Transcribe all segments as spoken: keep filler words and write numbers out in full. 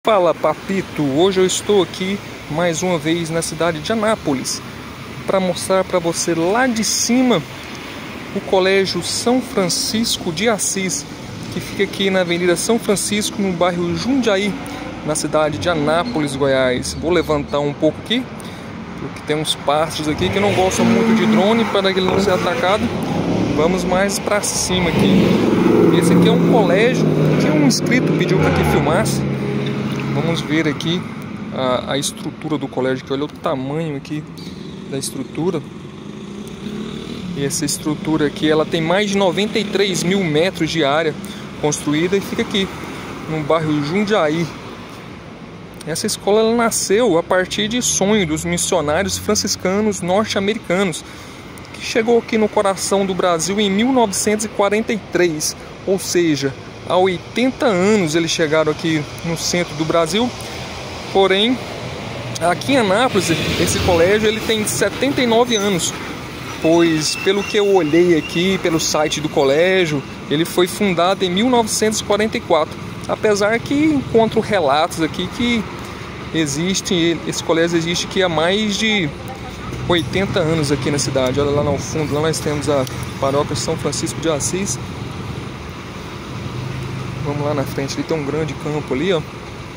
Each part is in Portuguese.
Fala papito, hoje eu estou aqui mais uma vez na cidade de Anápolis para mostrar para você lá de cima o Colégio São Francisco de Assis, que fica aqui na Avenida São Francisco, no bairro Jundiaí, na cidade de Anápolis, Goiás. Vou levantar um pouco aqui, porque tem uns pássaros aqui que não gostam muito de drone para ele não ser atacado. Vamos mais para cima aqui. Esse aqui é um colégio que um inscrito pediu para que filmasse. Vamos ver aqui a, a estrutura do colégio, que olha o tamanho aqui da estrutura. E essa estrutura aqui, ela tem mais de noventa e três mil metros de área construída e fica aqui no bairro Jundiaí. Essa escola ela nasceu a partir de sonho dos missionários franciscanos norte-americanos, que chegou aqui no coração do Brasil em mil novecentos e quarenta e três, ou seja, há oitenta anos eles chegaram aqui no centro do Brasil. Porém, aqui em Anápolis, esse colégio ele tem setenta e nove anos, pois pelo que eu olhei aqui pelo site do colégio, ele foi fundado em mil novecentos e quarenta e quatro. Apesar que encontro relatos aqui que existe, esse colégio existe aqui há mais de oitenta anos aqui na cidade. Olha lá no fundo, lá nós temos a paróquia São Francisco de Assis. Vamos lá na frente, ali tem um grande campo ali, ó.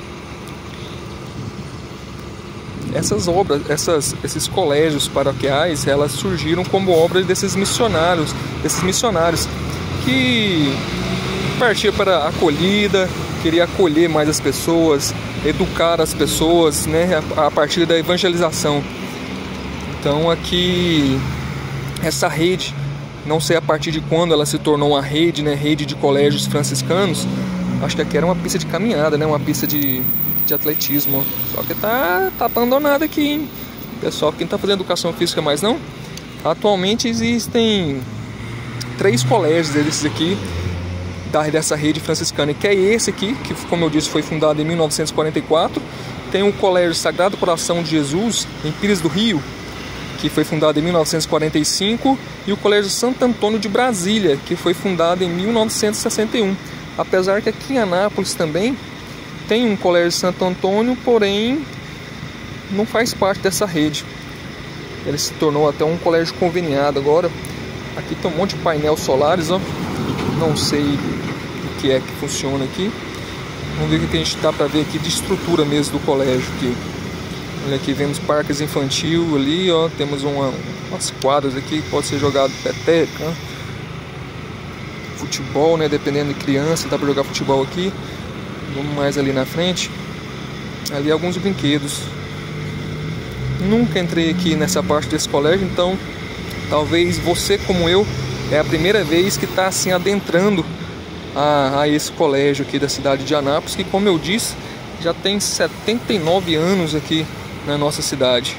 Essas obras, essas, esses colégios paroquiais, elas surgiram como obras desses missionários, desses missionários que partiam para a acolhida, queria acolher mais as pessoas, educar as pessoas, né, a, a partir da evangelização. Então aqui essa rede, não sei a partir de quando ela se tornou uma rede, né, rede de colégios franciscanos. Acho que aqui era uma pista de caminhada, né, uma pista de, de atletismo. Só que tá, tá abandonada aqui, hein? Pessoal, quem tá fazendo educação física mais não? Atualmente existem três colégios desses aqui, dessa rede franciscana, que é esse aqui, que como eu disse foi fundado em mil novecentos e quarenta e quatro. Tem o Colégio Sagrado Coração de Jesus, em Pires do Rio, que foi fundado em mil novecentos e quarenta e cinco, e o Colégio Santo Antônio de Brasília, que foi fundado em mil novecentos e sessenta e um. Apesar que aqui em Anápolis também tem um Colégio Santo Antônio, porém não faz parte dessa rede. Ele se tornou até um colégio conveniado agora. Aqui tem um monte de painéis solares, ó. Não sei o que é que funciona aqui. Vamos ver o que a gente dá para ver aqui de estrutura mesmo do colégio aqui. Olha aqui, vemos parques infantil ali, ó. Temos uma, umas quadras aqui que pode ser jogado peteca, né? Futebol, né? Dependendo de criança, dá para jogar futebol aqui. Vamos mais ali na frente. Ali alguns brinquedos. Nunca entrei aqui nessa parte desse colégio, então talvez você, como eu, é a primeira vez que está assim adentrando a, a esse colégio aqui da cidade de Anápolis, que, como eu disse, já tem setenta e nove anos aqui na nossa cidade.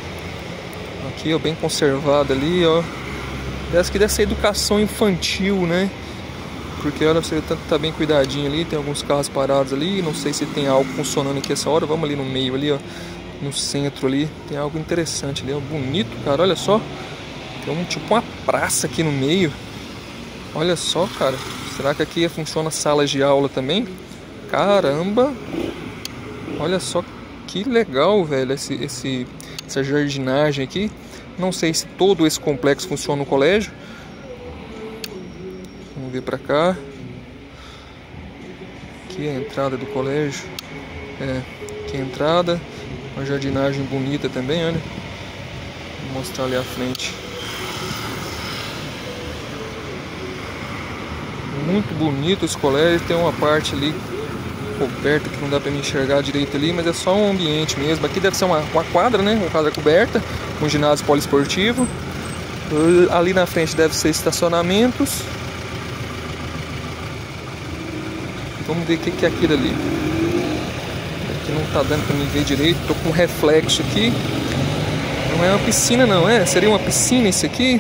Aqui, ó, bem conservado ali, ó. Parece que dessa educação infantil, né? Porque olha, você tá, tá bem cuidadinho ali. Tem alguns carros parados ali. Não sei se tem algo funcionando aqui essa hora. Vamos ali no meio ali, ó. No centro ali. Tem algo interessante ali, ó. Bonito, cara. Olha só. Tem um tipo uma praça aqui no meio. Olha só, cara. Será que aqui funciona salas de aula também? Caramba. Olha só que legal, velho. Esse, esse, essa jardinagem aqui. Não sei se todo esse complexo funciona no colégio. Vamos ver pra cá. Aqui é a entrada do colégio. É, aqui é a entrada. Uma jardinagem bonita também, olha. Vou mostrar ali à frente. Muito bonito esse colégio. Tem uma parte ali coberta que não dá pra me enxergar direito ali, mas é só um ambiente mesmo. Aqui deve ser uma, uma quadra, né? Uma quadra coberta, um ginásio poliesportivo. Ali na frente deve ser estacionamentos. Vamos ver o que é aquilo ali. Aqui não tá dando pra me ver direito. Tô com um reflexo aqui. Não é uma piscina não, é? Seria uma piscina isso aqui?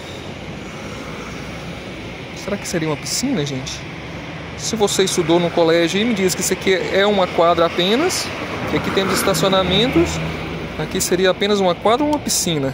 Será que seria uma piscina, gente? Se você estudou no colégio e me diz que isso aqui é uma quadra apenas, que aqui temos estacionamentos, aqui seria apenas uma quadra ou uma piscina?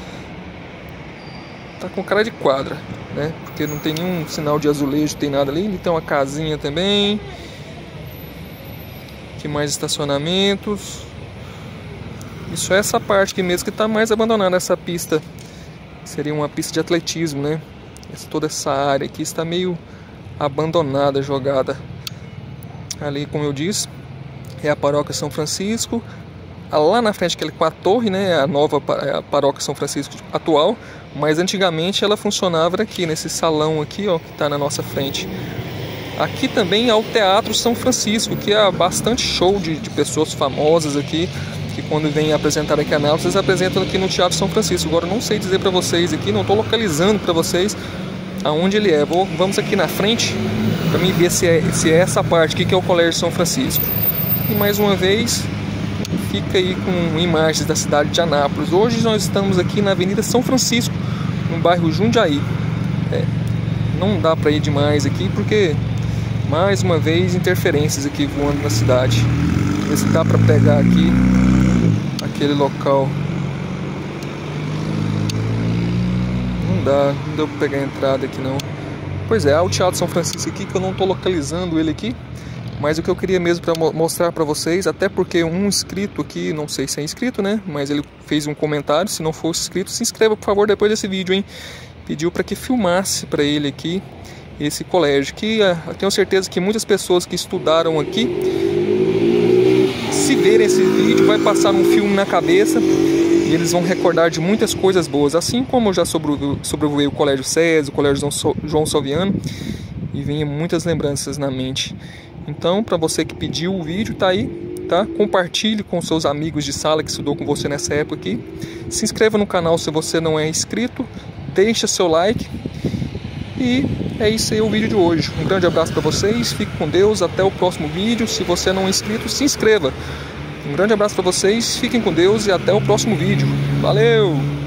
Tá com cara de quadra, né? Porque não tem nenhum sinal de azulejo, tem nada ali. Ele tem uma casinha também. Aqui mais estacionamentos. Isso é essa parte aqui mesmo que está mais abandonada, essa pista. Seria uma pista de atletismo, né? Essa, toda essa área aqui está meio abandonada, jogada. Ali, como eu disse, é a Paróquia São Francisco. Lá na frente, aquele com a torre, né? A nova a Paróquia São Francisco atual. Mas antigamente ela funcionava aqui, nesse salão aqui, ó, que está na nossa frente. Aqui também é o Teatro São Francisco, que é bastante show de, de pessoas famosas aqui, que quando vêm apresentar aqui a Anápolis, eles apresentam aqui no Teatro São Francisco. Agora eu não sei dizer para vocês aqui, não estou localizando para vocês aonde ele é. Vou, vamos aqui na frente para mim ver se é, se é essa parte aqui que é o Colégio São Francisco. E mais uma vez, fica aí com imagens da cidade de Anápolis. Hoje nós estamos aqui na Avenida São Francisco, no bairro Jundiaí. É, não dá para ir demais aqui porque, mais uma vez, interferências aqui voando na cidade. Ver se dá para pegar aqui aquele local. Não dá, não deu para pegar a entrada aqui não. Pois é, há o Teatro São Francisco aqui, que eu não estou localizando ele aqui. Mas o que eu queria mesmo para mostrar para vocês, até porque um inscrito aqui, não sei se é inscrito, né? Mas ele fez um comentário, se não for inscrito, se inscreva por favor depois desse vídeo, hein? Pediu para que filmasse para ele aqui esse colégio, que uh, eu tenho certeza que muitas pessoas que estudaram aqui, se verem esse vídeo, vai passar um filme na cabeça e eles vão recordar de muitas coisas boas, assim como eu já sobrevoei o Colégio César, o Colégio João Salviano, e vem muitas lembranças na mente. Então, para você que pediu o vídeo, tá aí, tá? Compartilhe com seus amigos de sala que estudou com você nessa época aqui. Se inscreva no canal se você não é inscrito, deixa seu like. E é isso aí o vídeo de hoje. Um grande abraço para vocês, fique com Deus, até o próximo vídeo. Se você não é inscrito, se inscreva. Um grande abraço para vocês, fiquem com Deus e até o próximo vídeo. Valeu!